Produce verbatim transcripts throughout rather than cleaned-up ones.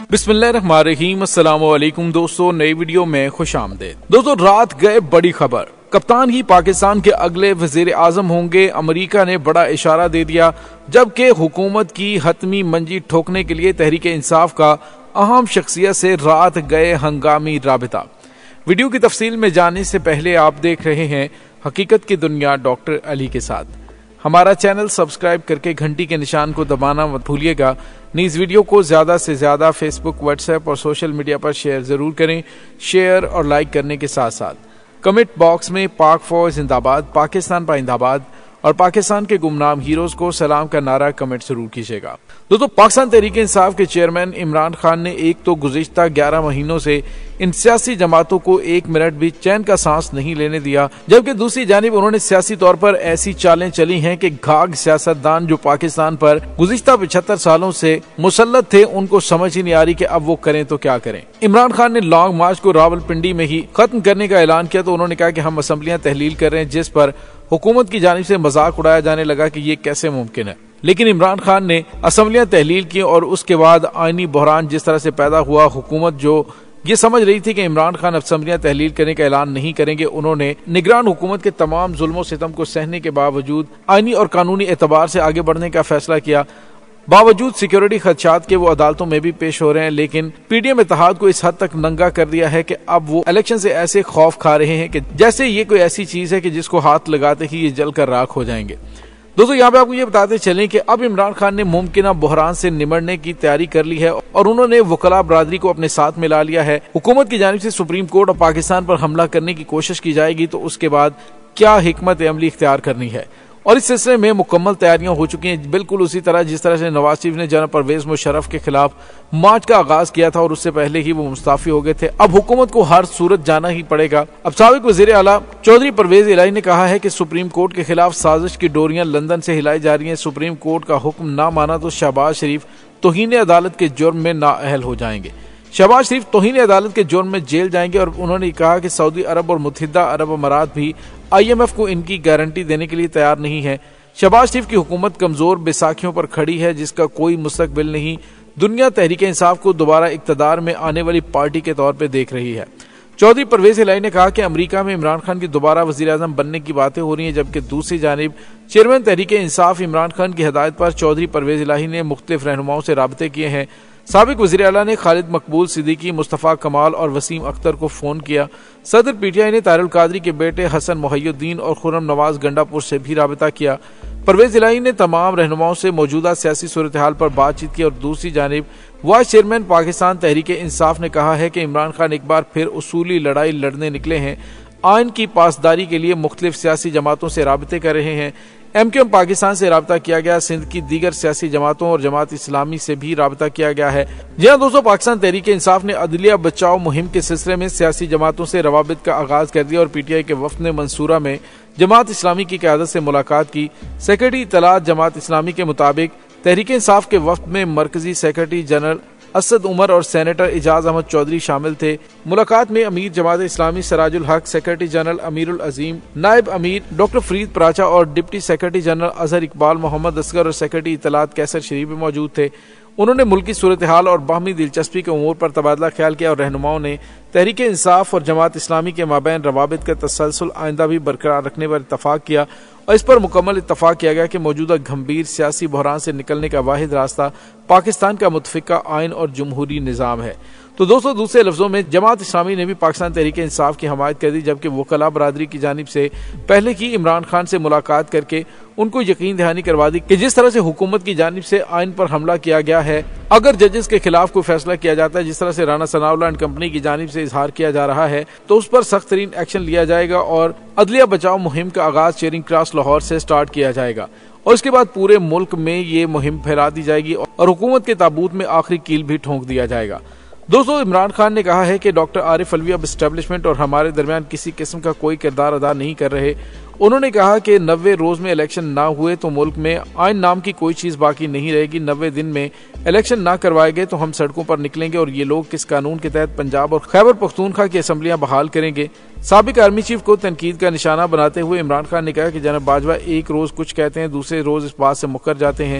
बिस्मिल्लाहिर्रहमानिर्रहीम। अस्सलाम वालेकुम दोस्तों, नई वीडियो में खुश आमदीद। दोस्तों, रात गए बड़ी खबर, कप्तान ही पाकिस्तान के अगले वजीर आजम होंगे। अमेरिका ने बड़ा इशारा दे दिया, जबकि हुकूमत की हतमी मंजी ठोकने के लिए तहरीक इंसाफ का अहम शख्सियत से रात गए हंगामी राबिता। वीडियो की तफसील में जाने से पहले आप देख रहे हैं हकीकत की दुनिया डॉक्टर अली के साथ। हमारा चैनल सब्सक्राइब करके घंटी के निशान को दबाना मत भूलिएगा। इस वीडियो को ज्यादा से ज्यादा फेसबुक, व्हाट्सएप और सोशल मीडिया पर शेयर जरूर करें। शेयर और लाइक करने के साथ साथ कमेंट बॉक्स में पाक फौज जिंदाबाद, पाकिस्तान पाइंदाबाद और पाकिस्तान के गुमनाम हीरोज को सलाम का नारा कमेंट जरूर कीजिएगा। दोस्तों, पाकिस्तान तहरीक इंसाफ के चेयरमैन इमरान खान ने एक तो गुज़िश्ता ग्यारह महीनों से इन सियासी जमातों को एक मिनट भी चैन का सांस नहीं लेने दिया, जबकि दूसरी जानिब उन्होंने सियासी तौर पर ऐसी चालें चली हैं कि घाघ सियासतदान जो पाकिस्तान पर गुज़िश्ता पचहत्तर सालों से मुसल्लत थे, उनको समझ ही नहीं आ रही कि अब वो करें तो क्या करें। इमरान खान ने लॉन्ग मार्च को रावलपिंडी में ही खत्म करने का ऐलान किया तो उन्होंने कहा कि हम असम्बलियां तहलील कर रहे हैं, जिस पर हुकूमत की जानिब से मजाक उड़ाया जाने लगा कि ये कैसे मुमकिन है। लेकिन इमरान खान ने असम्बलियां तहलील की और उसके बाद आईनी बहरान जिस तरह से पैदा हुआ, हुकूमत जो ये समझ रही थी कि इमरान खान असम्बलियां तहलील करने का ऐलान नहीं करेंगे, उन्होंने निगरान हुकूमत के तमाम जुल्मों सितम को सहने के बावजूद आईनी और कानूनी एतबार से आगे बढ़ने का फैसला किया। बावजूद सिक्योरिटी खदशात के वो अदालतों में भी पेश हो रहे हैं, लेकिन पीडीएम इत्तेहाद को इस हद तक नंगा कर दिया है कि अब वो इलेक्शन से ऐसे खौफ खा रहे हैं कि जैसे ये कोई ऐसी चीज है कि जिसको हाथ लगाते ही ये जलकर राख हो जाएंगे। दोस्तों, यहाँ पे आपको ये बताते चलें कि अब इमरान खान ने मुमकिन बहरान से निमटने की तैयारी कर ली है और उन्होंने वकला बरादरी को अपने साथ मिला लिया है। हुकूमत की जानिब से सुप्रीम कोर्ट और पाकिस्तान पर हमला करने की कोशिश की जाएगी तो उसके बाद क्या हिकमत अमली इख्तियार करनी है, और इस सिलसिले में मुकम्मल तैयारियां हो चुकी हैं। बिल्कुल उसी तरह जिस तरह से नवाज शरीफ ने जनाब परवेज मुशर्रफ के खिलाफ मार्च का आगाज किया था और उससे पहले ही वो मुस्ताफी हो गए थे, अब हुकूमत को हर सूरत जाना ही पड़ेगा। अब साबिक वजीर आला चौधरी परवेज इलाही ने कहा है कि सुप्रीम कोर्ट के खिलाफ साजिश की डोरियां लंदन से हिलाई जा रही हैं। सुप्रीम कोर्ट का हुक्म ना माना तो शहबाज शरीफ तौहीन अदालत के जुर्म में नाअहल हो जाएंगे। शहबाज शरीफ तौहीन अदालत के जुर्म में जेल जाएंगे और उन्होंने कहा कि सऊदी अरब और मुत्तहिदा अरब अमारात भी आईएमएफ को इनकी गारंटी देने के लिए तैयार नहीं है। शहबाज शरीफ की हुकूमत कमजोर बैसाखियों पर खड़ी है जिसका कोई मुस्तकबिल नहीं। दुनिया तहरीक इंसाफ को दोबारा इक्तदार में आने वाली पार्टी के तौर पर देख रही है। चौधरी परवेज इलाही ने कहा कि अमेरिका में इमरान खान की दोबारा वजीर आजम बनने की बातें हो रही हैं, जबकि दूसरी जानिब चेयरमैन तहरीक इंसाफ इमरान खान की हिदायत पर चौधरी परवेज इलाही ने मुख्तलिफ रहनुमाओं से राबते किए हैं। साबिक वज़ीर आला ने खालिद मकबूल सिद्दीकी, मुस्तफ़ा कमाल और वसीम अख्तर को फोन किया। सदर पीटीआई ने तारिल कादरी के बेटे हसन मुहय्युद्दीन और खुर्रम नवाज गंडापुर से भी राबता किया। परवेज इलाही ने तमाम रहनुमाओं से मौजूदा सियासी सूरत हाल पर बातचीत की और दूसरी जानिब वाइस चेयरमैन पाकिस्तान तहरीक इंसाफ ने कहा है कि इमरान खान एक बार फिर उसूली लड़ाई लड़ने निकले हैं। आइन की पासदारी के लिए मुख्तलिफ सियासी जमातों से राबते कर रहे हैं। एम क्यू एम पाकिस्तान से राबता किया गया, सिंध की दीगर सियासी जमातों और जमात इस्लामी से भी राबता किया गया है। जी हाँ दोस्तों, पाकिस्तान तहरीक इंसाफ ने अदलिया बचाओ मुहिम के सिलसिले में सियासी जमातों से रवाबित का आगाज कर दिया और पीटीआई के वफ्द ने मंसूरा में जमात इस्लामी की क़यादत से मुलाकात की। सेक्रेटरी इत्तलात जमात इस्लामी के मुताबिक तहरीक इंसाफ के वफ्द में मरकजी सेक्रेटरी जनरल असद उमर और सेनेटर इजाज अहमद चौधरी शामिल थे। मुलाकात में अमीर जमात इस्लामी सराजुल हक, सेक्रेटरी जनरल अमीरुल अजीम, नायब अमीर डॉक्टर फरीद पराचा और deputy secretary general Azhar Iqbal, Mohammad Asghar और सेक्रेटरी इत्तलात कैसर शरीफ भी मौजूद थे। उन्होंने मुल्की सूरत हाल और बाहमी दिलचस्पी के उमूर पर तबादला ख्याल किया और रहनुमाओं ने तहरीक इंसाफ और जमात इस्लामी के माबैन रवाबित का तसलसल आइंदा भी बरकरार रखने पर इतफाक किया और इस पर मुकम्मल इतफाक किया गया कि मौजूदा गंभीर सियासी बहरान से निकलने का वाहिद रास्ता पाकिस्तान का मुतफिका आइन और जमहूरी निज़ाम है। तो दोस्तों, दूसरे लफ्जों में जमात इस्लामी ने भी पाकिस्तान तहरीक इंसाफ की हमायत कर दी, जबकि वकला बरादरी की जानिब से पहले ही इमरान खान से मुलाकात करके उनको यकीन दहानी करवा दी कि जिस तरह से हुकूमत की जानिब से आइन पर हमला किया गया है, अगर जजेस के खिलाफ कोई फैसला किया जाता है जिस तरह से राना सनाउल्लाह एंड कंपनी की जानिब से इजहार किया जा रहा है, तो उस पर सख्त तरीन एक्शन लिया जाएगा और अदलिया बचाओ मुहिम का आगाज चेरिंग क्रॉस लाहौर से स्टार्ट किया जाएगा और इसके बाद पूरे मुल्क में ये मुहिम फैला दी जाएगी और हुकूमत के ताबूत में आखिरी कील भी ठोंक दिया जाएगा। दोस्तों, इमरान खान ने कहा है कि डॉक्टर आरिफ अलवी अब एस्टेब्लिशमेंट और हमारे दरमियान किसी किस्म का कोई किरदार अदा नहीं कर रहे। उन्होंने कहा कि नब्बे रोज में इलेक्शन ना हुए तो मुल्क में आइन नाम की कोई चीज बाकी नहीं रहेगी। नब्बे दिन में इलेक्शन ना करवाए गए तो हम सड़कों पर निकलेंगे और ये लोग किस कानून के तहत पंजाब और खैबर पख्तूनख्वा की असम्बलियां बहाल करेंगे। साबिक आर्मी चीफ को तनकीद का निशाना बनाते हुए इमरान खान ने कहा कि जनाब बाजवा एक रोज कुछ कहते हैं, दूसरे रोज इस बात से मुकर जाते हैं।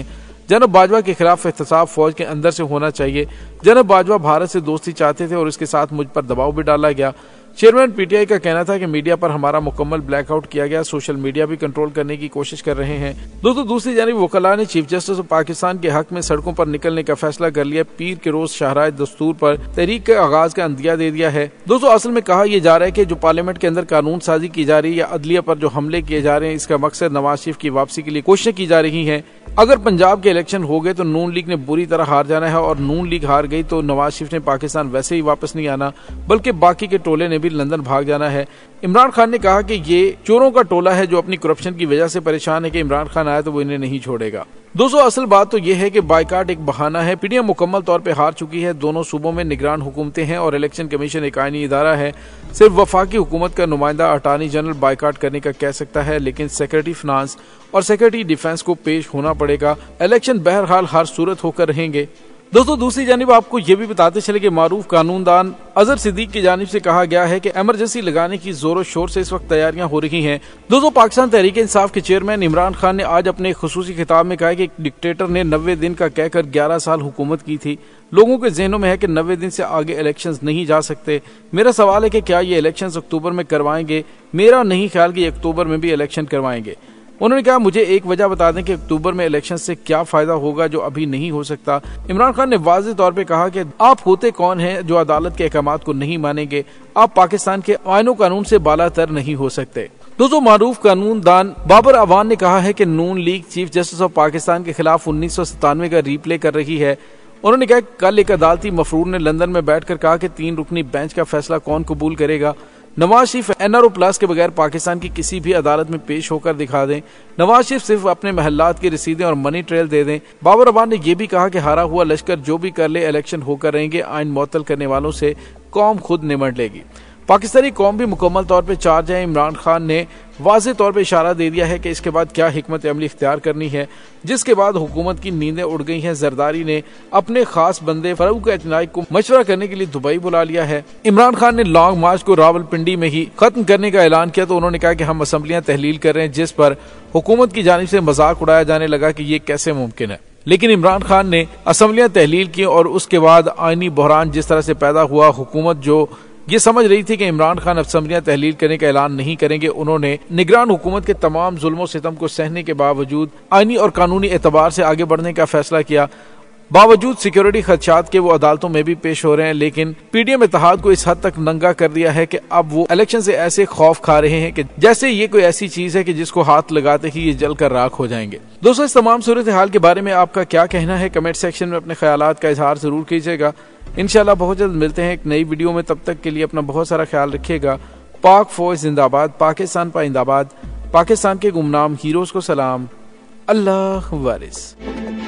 जनरल बाजवा के खिलाफ एहतसाब फौज के अंदर से होना चाहिए। जनरल बाजवा भारत से दोस्ती चाहते थे और इसके साथ मुझ पर दबाव भी डाला गया। चेयरमैन पीटीआई का कहना था कि मीडिया पर हमारा मुकम्मल ब्लैकआउट किया गया, सोशल मीडिया भी कंट्रोल करने की कोशिश कर रहे हैं। दोस्तों दूसरी जानिब वकला ने चीफ जस्टिस ऑफ पाकिस्तान के हक में सड़कों पर निकलने का फैसला कर लिया। पीर के रोज शाहराह दस्तूर पर तहरीक के आगाज का अंदिया दे दिया है। दोस्तों असल में कहा यह जा रहा है कि जो पार्लियामेंट के अंदर कानून साजी की जा रही है या अदलिया पर जो हमले किए जा रहे हैं, इसका मकसद नवाज शरीफ की वापसी के लिए कोशिशें की जा रही है। अगर पंजाब के इलेक्शन हो गए तो नून लीग ने बुरी तरह हार जाना है और नून लीग हार गई तो नवाज शरीफ ने पाकिस्तान वैसे ही वापस नहीं आना, बल्कि बाकी के टोले ने भी लंदन भाग जाना है। इमरान खान ने कहा कि ये चोरों का टोला है जो अपनी करप्शन की वजह से परेशान है कि इमरान खान आया तो वो इन्हें नहीं छोड़ेगा। दोस्तों असल बात तो यह है कि बाइकाट एक बहाना है। पीटीआई मुकम्मल तौर पे हार चुकी है। दोनों सूबों में निगरान हुकूमतें हैं और इलेक्शन कमीशन एक आईनी इदारा है। सिर्फ वफाकी हुकूमत का नुमाइंदा अटॉर्नी जनरल बाइकाट करने का कह सकता है, लेकिन सेक्रेटरी फाइनेंस और सेक्रेटरी डिफेंस को पेश होना पड़ेगा। इलेक्शन बहरहाल हर सूरत होकर रहेंगे। दोस्तों दूसरी जानिब आपको ये भी बताते चले कि मारूफ कानूनदान अजहर सिद्दीक की जानिब से कहा गया है कि इमरजेंसी लगाने की जोरों शोर से इस वक्त तैयारियां हो रही हैं। दोस्तों पाकिस्तान तहरीक इंसाफ के चेयरमैन इमरान खान ने आज अपने खुसूसी खिताब में कहा कि एक डिक्टेटर ने नब्बे दिन का कहकर ग्यारह साल हुकूमत की थी। लोगों के जहनों में है कि नब्बे दिन से आगे इलेक्शंस नहीं जा सकते। मेरा सवाल है कि क्या ये इलेक्शंस अक्टूबर में करवाएंगे? मेरा नहीं ख्याल कि अक्टूबर में भी इलेक्शन करवाएंगे। उन्होंने कहा मुझे एक वजह बता दें कि अक्टूबर में इलेक्शन से क्या फायदा होगा जो अभी नहीं हो सकता। इमरान खान ने वाज़ेह तौर पे कहा कि आप होते कौन हैं जो अदालत के अहकामात को नहीं मानेंगे? आप पाकिस्तान के आईनो कानून से बालातर नहीं हो सकते। दोस्तों मारूफ कानूनदान बाबर अवान ने कहा है कि Noon League chief justice of Pakistan के खिलाफ उन्नीस सौ सतानवे का रिप्ले कर रही है। उन्होंने कहा कल एक अदालती मफरूर ने लंदन में बैठकर कहा कि तीन रुकनी बेंच का फैसला कौन कबूल करेगा। नवाज शरीफ एनआरओ प्लस के बगैर पाकिस्तान की किसी भी अदालत में पेश होकर दिखा दें। नवाज शरीफ सिर्फ अपने महल्लात की रसीदें और मनी ट्रेल दे दें। बाबर अवान ने यह भी कहा कि हारा हुआ लश्कर जो भी कर ले इलेक्शन होकर रहेंगे। आइन मुअत्तल करने वालों से कौम खुद निमट लेगी। पाकिस्तानी कौम भी मुकम्मल तौर पर चार्ज है। इमरान खान ने वाज़ेह तौर पर इशारा दे दिया है कि इसके बाद क्या हिकमत अमली इख्तियार करनी है, जिसके बाद हुकूमत की नींदें उड़ गई हैं। जरदारी ने अपने खास बंदे फारूक एतनाई को मशवरा करने के लिए दुबई बुला लिया है। इमरान खान ने लॉन्ग मार्च को रावलपिंडी में ही खत्म करने का ऐलान किया तो उन्होंने कहा कि हम असम्बलियां तहलील कर रहे हैं, जिस पर हुकूमत की जानिब से मजाक उड़ाया जाने लगा कि ये कैसे मुमकिन है। लेकिन इमरान खान ने असम्बलियां तहलील की और उसके बाद आईनी बहरान जिस तरह से पैदा हुआ, हुकूमत जो ये समझ रही थी कि इमरान खान असम्बलियां तहलील करने का ऐलान नहीं करेंगे, उन्होंने निगरान हुकूमत के तमाम जुल्मों सितम को सहने के बावजूद आईनी और कानूनी एतबार से आगे बढ़ने का फैसला किया। बावजूद सिक्योरिटी खदशात के वो अदालतों में भी पेश हो रहे हैं, लेकिन पीडीएम इत्तेहाद को इस हद तक नंगा कर दिया है कि अब वो इलेक्शन से ऐसे खौफ खा रहे हैं कि जैसे ये कोई ऐसी चीज है कि जिसको हाथ लगाते ही ये जलकर राख हो जाएंगे। दोस्तों इस तमाम सूरत हाल के बारे में आपका क्या कहना है? कमेंट सेक्शन में अपने ख्यालात का इजहार जरूर कीजिएगा। इंशाल्लाह बहुत जल्द मिलते हैं एक नई वीडियो में। तब तक के लिए अपना बहुत सारा ख्याल रखिएगा। पाक फौज जिंदाबाद, पाकिस्तान पाइंदाबाद, पाकिस्तान के गुमनाम हीरोज को सलाम। अल्लाह वारिस।